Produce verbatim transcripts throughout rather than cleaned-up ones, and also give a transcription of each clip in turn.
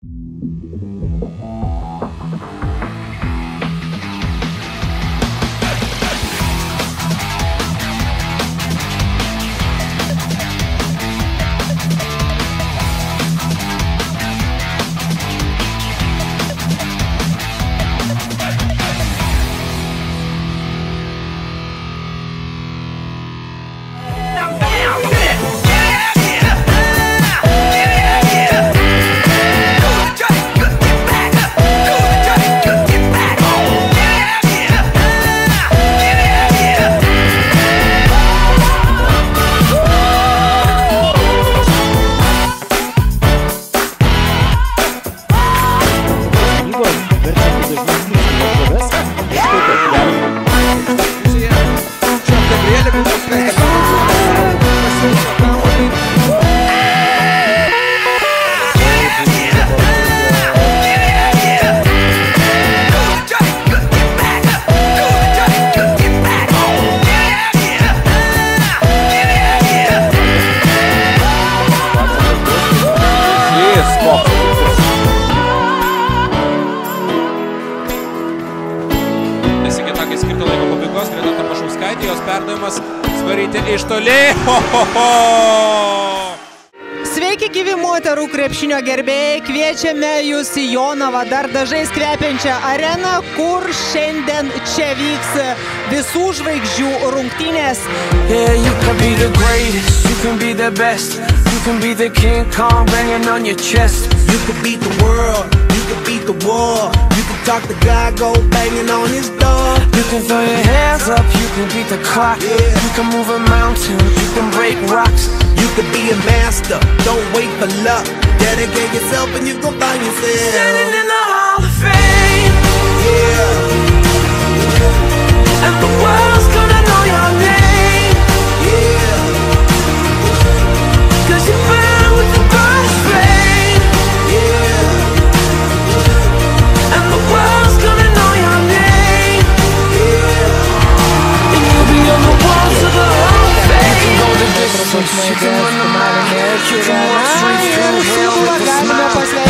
Skirto laiko pabaigos, Renata Pašauskaitė, jos perdavimas svaryti iš toli. Ho, ho, ho. Sveiki, gyvi moterų krepšinio gerbėjai, kviečiame jūs į Jonavą, dar dažais kvepiančią areną, kur šiandien čia vyks visų žvaigždžių rungtynės. Yeah, you can be the greatest, you can be the best, you can be the King Kong banging on your chest. You can beat the world, you can beat the war, you can talk the guy, go banging on his door. You can throw your hands up, you can beat the clock, yeah. You can move a mountain, you can break rocks. You can be a master, don't wait for luck. Dedicate yourself and you gon' find yourself standing in the Hall of Fame. Yeah. And the world's gonna know your name. Yeah. Cause you burn with the brightest flame. Yeah. And the world's gonna know your name. Yeah. And you'll be on the walls of the Hall of Fame. You can go the distance, you can run the mile, you can walk straight through hell with a smile.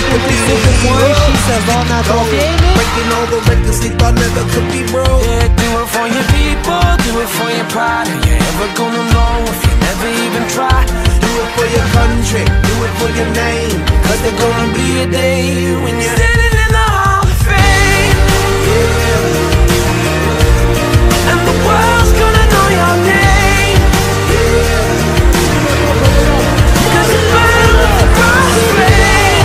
Breaking all the records they thought never could be broke. Yeah, do it for your people, do it for your pride. Are you ever gonna know if you never even try? Do it for your country, do it for your name. Cause there's gonna be a day when you're standing in the Hall of Fame. Yeah. And the world's gonna know your name. Yeah. Cause you burn with the brightest flame.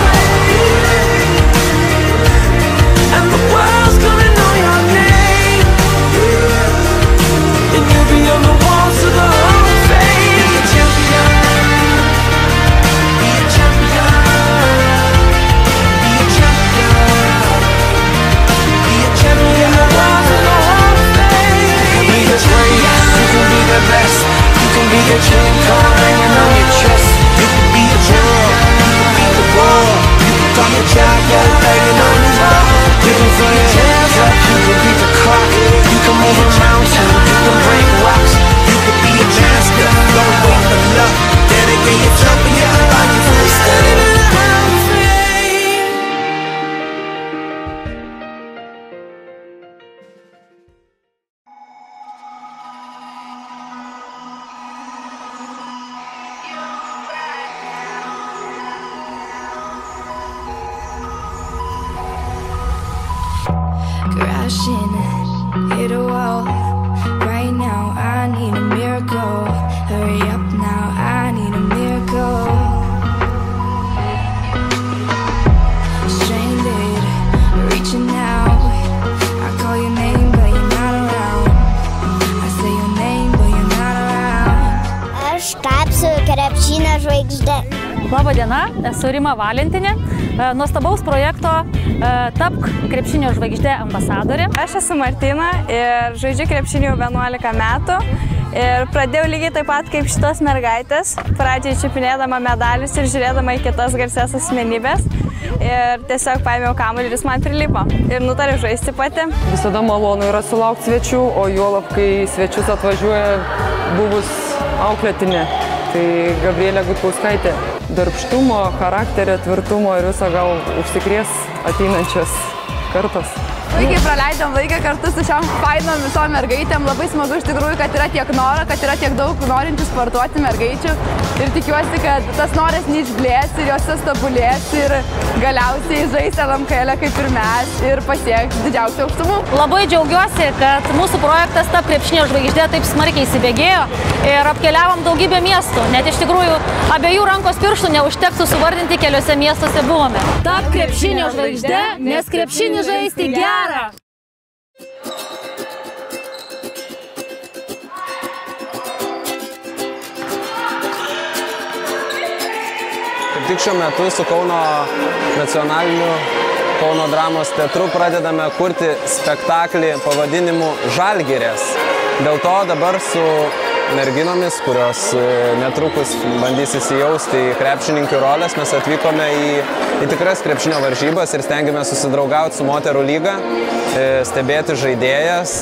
And the world's gonna know your name. And you'll be on the walls of the Hall of Fame. Be a champion. Be a champion. Be a champion. Be a champion. The walls of the Hall of Fame. You can be the greatest, you can be the best, you can be the King Kong hanging on your chest. You can be the world, you can be the war. You can talk the guy, go banging on his door. You can throw your hands up, you can beat the clock, you can move a mountain, you can break rocks. You can be a master, don't wait for luck. Dedicate yourself and you can find yourself standing in the Hall of Fame. Crashing, hit a wall. Right now, I need a miracle. Hurry up now, I need a miracle. Stranded, reaching out. I call your name, but you're not around. I say your name, but you're not around. Aš tapsiu krepšinio žvaigžde. Labą dieną, esu Rima Valentinė, nuostabaus projekto Tapk krepšinio žvaigždė ambasadorė. Aš esu Martina ir žaidžiu krepšinį jau vienuolika metų ir pradėjau lygiai taip pat kaip šitos mergaitės, pradžiai čiupinėdama medalius ir žiūrėdama į kitas garsias asmenybės ir tiesiog paėmiau kamuolį ir jis man prilipo ir nutariau žaisti pati. Visada malonu yra sulaukti svečių, o juolab, kai svečius atvažiuoja buvus auklėtinė, tai Gabrielė Gutkauskaitė. darbštumo, charakterio, tvirtumo ir viso gal užsikrės ateinančios kartos. Puikiai praleidom laiką kartu su šiom fainom visom mergaitėm. Labai smagu iš tikrųjų, kad yra tiek noro, kad yra tiek daug norinčių sportuoti mergaičių. Ir tikiuosi, kad tas noras neišblės ir jos tobulės ir galiausiai žais L M K L kaip ir mes ir pasieks didžiausių aukštumų. Labai džiaugiuosi, kad mūsų projektas Tapk krepšinio žvaigždė taip smarkiai įsibėgėjo ir apkeliavom daugybę miestų. Net iš tikrųjų abiejų rankos pirštų neužtektų suvardinti, keliuose miestuose buvome. Tapk krepšinio žvaigždė, nes krepšinį žaisti gera. Kaip tik šiuo metu su Kauno nacionaliniu Kauno dramos teatru pradedame kurti spektaklį pavadinimu Žalgirės. Dėl to dabar su merginomis, kurios netrukus bandys įsijausti į krepšininkių rolės, mes atvykome į, į tikras krepšinio varžybas ir stengiamės susidraugauti su moterų lyga, stebėti žaidėjas.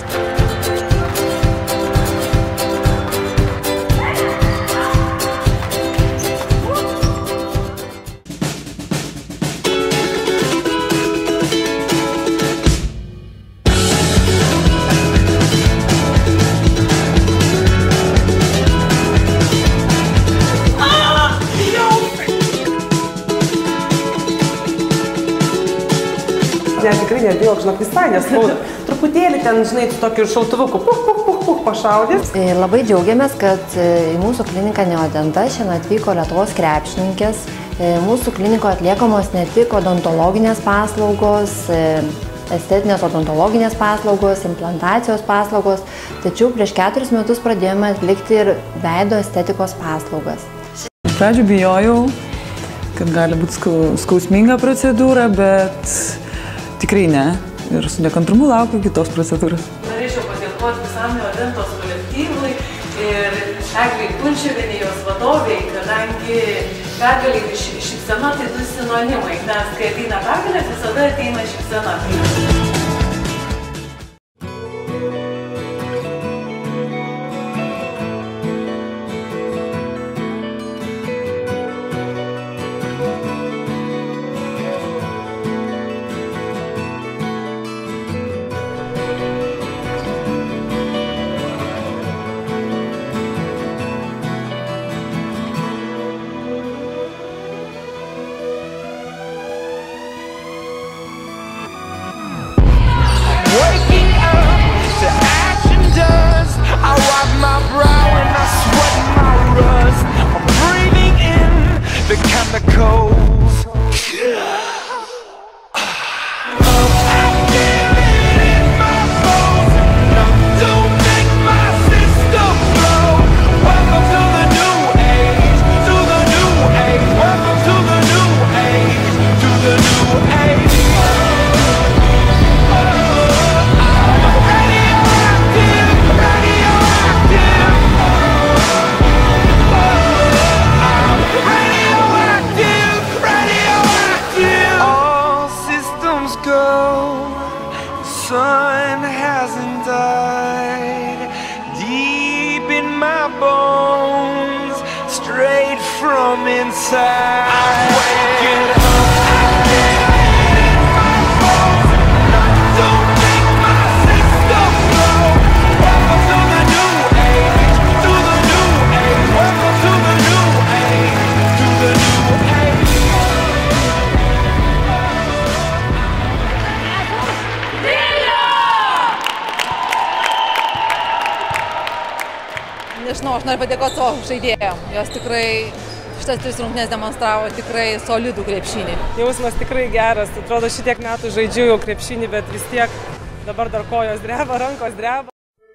Ne, tikrai nebijok, žinok, visai neskauda. Truputėlį ten, žinai, su tokiu šautuvuku, puh, puh, puh, puh, pašaudys. Labai džiaugiamės, kad į mūsų kliniką Neodenta šiandien atvyko Lietuvos krepšininkės. Mūsų klinikoje atliekamos ne tik odontologinės paslaugos, estetinės odontologinės paslaugos, implantacijos paslaugos, tačiau prieš keturis metus pradėjome atlikti ir veido estetikos paslaugas. Pradžių bijojau, kad gali būti skausminga procedūra, bet tikrai ne. Ir su nekantrumu laukiu kitos procedūros. Norėčiau padėkoti visam Neodentos kolektyvui ir Eglei Kunčevienei, jos vadoviai, kadangi pergalė ir šypsena tai du sinonimai, nes kai ateina pergalė, visada ateina šypsena. Waking up to action dust. I wipe my brow and I sweat my rust. I'm breathing in the chemicals. I feel it in my bones. Don't make my system blow. Welcome to the new age, to the new age. Welcome to the new age, to the new age. Sun hasn't died deep in my bones, straight from inside. I'm waking up, I feel it in my bones. Don't make my system blow. Welcome to the new age, to the new age. Welcome to the new age, to the new age. Nežinau, aš noriu padėkoti savo žaidėjom. Jos tikrai šitas tris rungtynes demonstravo tikrai solidų krepšinį. Jausmas tikrai geras. Atrodo, šitiek metų žaidžiu jau krepšinį, bet vis tiek dabar dar kojos dreba, rankos dreba.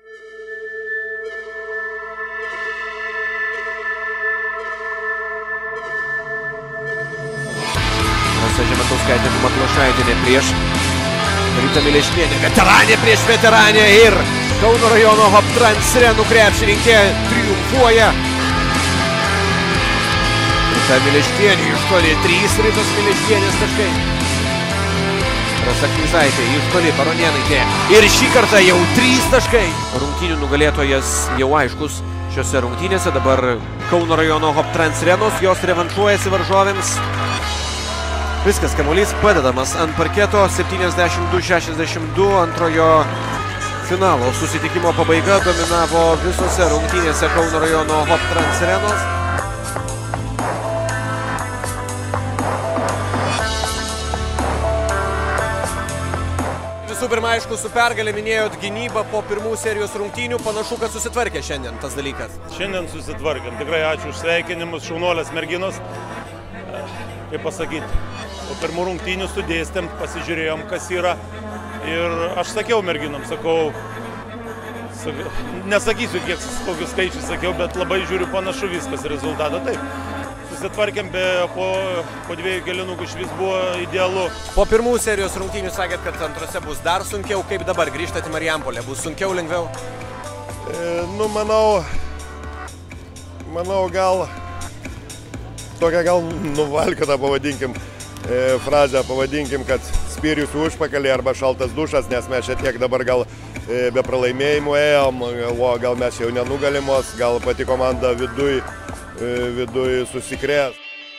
Rasa Žematauskaitė, Matlašaitienė prieš Rita Milešnienė, veteranė prieš veteranę ir Kauno rajono Hoptrans Renų krepšininkė triumfuoja. Rita Milešnienė iš toli, trys Ritos Milešnienės taškai. Rasa Knyzaitė iš toli, Baronienė ir šį kartą jau trys taškai. Rungtynių nugalėtojas jau aiškus. šiose rungtynėse. Dabar Kauno rajono Hoptrans Renos, jos revanšuojasi varžovėms. Viskas, kamuolys padedamas ant parketo, septyniasdešimt du šešiasdešimt du, antrojo finalo susitikimo pabaiga, dominavo visose rungtynėse Kauno rajono Hoptrans Renos. Visų pirma, aišku, su pergalė minėjot gynybą po pirmų serijos rungtynių. Panašu, kad susitvarkė šiandien tas dalykas. Šiandien susitvarkėm. Tikrai ačiū už sveikinimus, šaunuolės merginos. Kaip pasakyti, po pirmų rungtynių sudėstėm, pasižiūrėjom, kas yra. Ir aš sakiau merginom, sakau, sakau nesakysiu, kiek kokius skaičius sakiau, bet labai žiūriu panašu viskas rezultatą. Taip. Susitvarkėm, be po, po dviejų kėlinukų iš vis buvo idealu. Po pirmų serijos rungtynių sakėt, kad antrose bus dar sunkiau. Kaip dabar grįžtate į Marijampolę? Bus sunkiau, lengviau? E, nu, manau, manau, gal tokią gal nuvalkotą pavadinkim e, frazę, pavadinkim, kad spyrius užpakalį arba šaltas dušas, nes mes šiek tiek dabar gal e, be pralaimėjimų ėjom, o gal mes jau nenugalimos, gal pati komanda viduj viduj susikrės.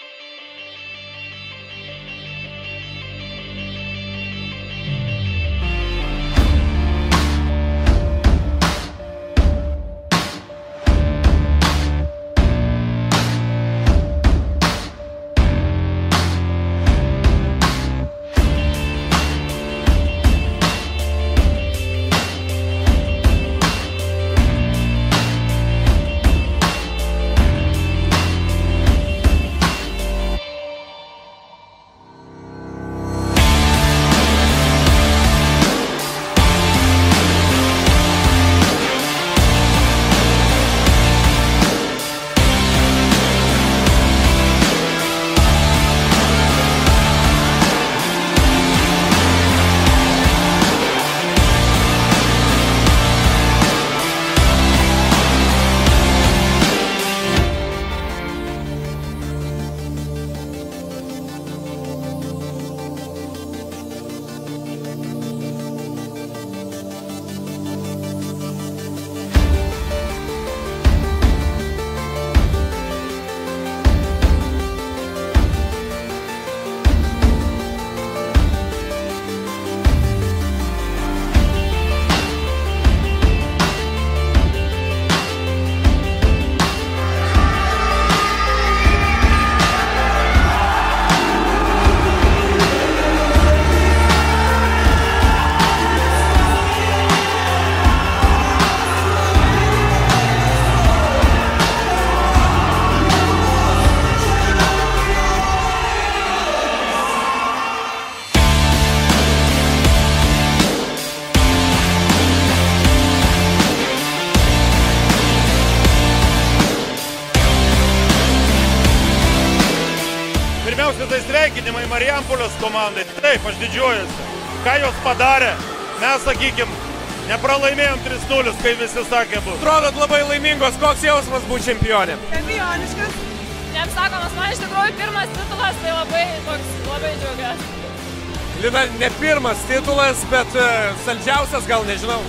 Pirmiausia, tai sveikinimai Marijampolės komandai. Taip, aš didžiuojuosi. Ką jos padarė, mes, sakykim, nepralaimėjom tris nulis, kaip visi sakė bus. Atrodot labai laimingos, koks jausmas būti čempionė? Čempioniškas. Neapsakomas, man iš tikrųjų pirmas titulas, tai labai toks, labai džiaugiuosi. Lina, ne pirmas titulas, bet uh, saldžiausias gal, nežinau.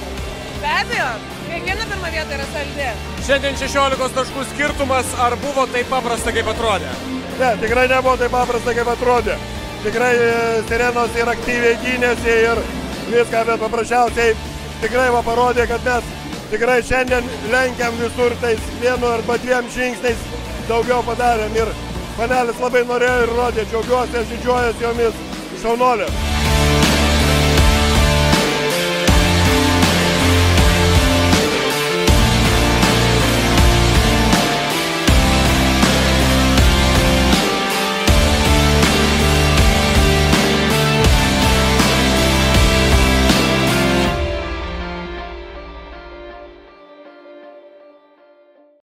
Be abejo, kiekviena pirma vieta yra saldi. Šiandien šešiolikos taškų skirtumas, ar buvo taip paprasta, kaip atrodė? Ne, tikrai nebuvo taip paprasta, kaip atrodė. Tikrai Sirenos ir aktyviai gynėsi ir viską, bet paprasčiausiai tikrai va parodė, kad mes tikrai šiandien lenkiam visur tais vienu arba dviem žingsniais daugiau padarėm. Ir panelis labai norėjo ir rodė, džiaugiuosi, aš didžiuojuosi jomis, šaunuolės.